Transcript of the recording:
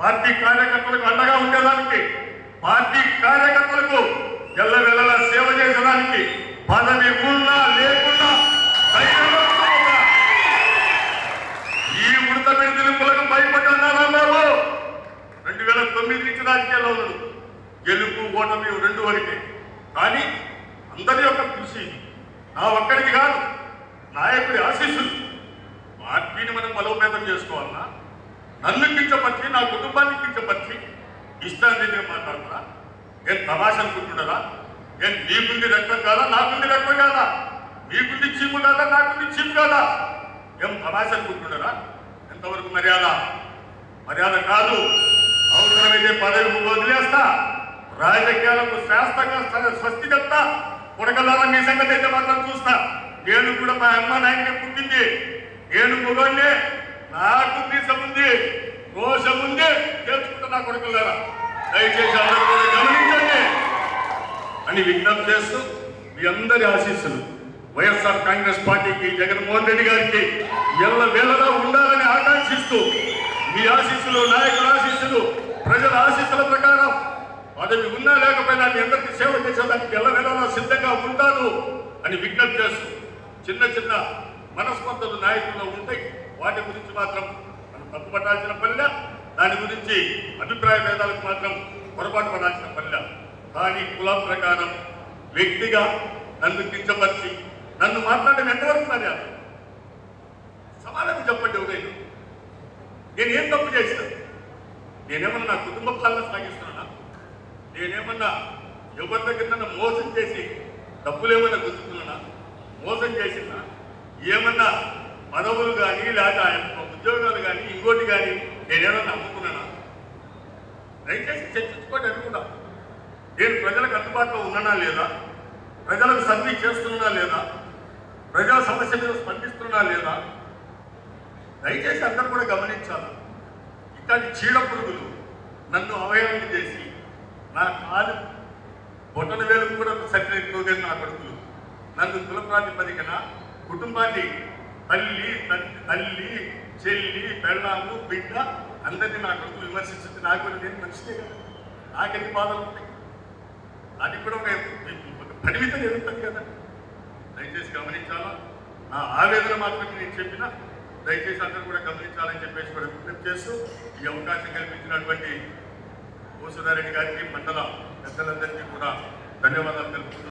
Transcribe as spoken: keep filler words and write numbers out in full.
Party కార్యకర్తలకు అండగా ఉండేదానికి, పార్టీ కార్యకర్తలకు ఎల్లవెల్లలా సేవ చేసేదానికి, పదవి ఉన్నా లేకున్నా ఈ ఉడత పెడుతులకు భయపడ్డారా బాబు? రెండు వేల తొమ్మిది నుంచి రాజకీయాల్లో ఉన్నాడు. గెలుపు ఓటమి రెండు వరకే. కానీ అందరి యొక్క కృషి నా ఒక్కడికి కాదు, నాయకుడి ఆశీస్సులు. పార్టీని మనం బలోపేతం చేసుకోవాలన్నా నన్ను కించపరిచి, నా కుటుంబాన్ని కించపరిచి ఇష్టాన్ని మాట్లాడతారా? ఏం తమాష అనుకుంటున్నారా? ఏం నీకుంది రక్తం కాదా, నాకుంది రక్తం కాదా? మీకుంది చీము కాదా, నాకుంది చీము కాదా? ఏం తమాష అనుకుంటున్నారా? ఎంతవరకు మర్యాద? మర్యాద కాదు. అవసరమైతే పదవి వదిలేస్తా, రాజకీయాలకు శాస్త్రంగా స్వస్తి చెప్తా. కొడకల్లారా మీ సంగతి అయితే మాత్రం చూస్తా. నేను కూడా మా అమ్మ నాయనే పుట్టింది, నేను మొగోళ్ళే, నాకు మీసం ఉంది, రోషం ఉంది, తెలుసుకుంటా నా కొడకల్లారా. దయచేసి అందరూ కూడా గమనించండి అని విజ్ఞప్తి చేస్తూ మీ అందరి ఆశీస్సులు వైఎస్ఆర్ కాంగ్రెస్ పార్టీకి, జగన్మోహన్ రెడ్డి గారికి ఎల్ల వేళలా ఉండాలని ఆకాంక్షిస్తూ మీ ఆశీస్సులు, నాయకుల ఆశీస్సులు, ప్రజల ఆశీస్సుల ప్రకారం పదవి ఉన్నా లేకపోయినా మీ అందరికీ సేవ చేసేదానికి ఎల్ల వేళలా సిద్ధంగా ఉంటాను అని విజ్ఞప్తి చేస్తూ, చిన్న చిన్న మనస్పర్ధలు నాయకుల్లో ఉంటాయి, వాటి గురించి మాత్రం మనం తప్పుపట్టాల్సిన పల్లె, దాని గురించి అభిప్రాయ భేదాలకు మాత్రం పొరపాటు పడాల్సిన పల్లె. కానీ కులం ప్రకారం వ్యక్తిగా నన్ను కించపరిచి నన్ను మాట్లాడడం ఎంతవరకు మర్యాద? సమాధానం చెప్పండి. ఎవరైనా నేనేం తప్పు చేశాను? నేనేమన్నా నా కుటుంబ పాలన సాగిస్తున్నానా? నేనేమన్నా ఎవరి దగ్గర మోసం చేసి డబ్బులేమన్నా గుర్తుకున్నానా? మోసం చేసినా? ఏమన్నా పదవులు కానీ లేదా ఉద్యోగాలు కానీ ఇంకోటి కానీ నేనేమన్నా నమ్ముకున్నానా? దయచేసి చర్చించుకోండి. అనుకున్నా నేను ప్రజలకు అందుబాటులో ఉన్నానా లేదా, ప్రజలకు సర్వీస్ చేస్తున్నా లేదా, ప్రజల సమస్య మీద స్పందిస్తున్నా లేదా? దయచేసి అందరూ కూడా గమనించాలి. ఇట్లాంటి చీడ పురుగులు నన్ను అవహేళన చేసి నా కాలు బొట్టన వేలకు కూడా సరిపోగే నా కొడుకులు నన్ను కుల ప్రాతిపదికన కుటుంబాన్ని, తల్లి తల్లి చెల్లి, పెళ్ళాము, బిడ్డ అందరినీ నా కొడుకులు విమర్శించింది. నాకు కూడా నేను మంచిదే కదా, నాకెన్ని బాధలు ఉంటాయి, అది కూడా ఒక పరిమితం ఎదుగుతుంది కదా. దయచేసి గమనించాలా. నా ఆవేదన మాత్రమే నేను చెప్పిన, దయచేసి అందరూ కూడా గమనించాలని చెప్పేసి కూడా విజ్ఞప్తి చేస్తూ ఈ అవకాశం కల్పించినటువంటి ఓసుధారెడ్డి గారికి, మండల పెద్దలందరికీ కూడా ధన్యవాదాలు తెలుపుతున్నాను.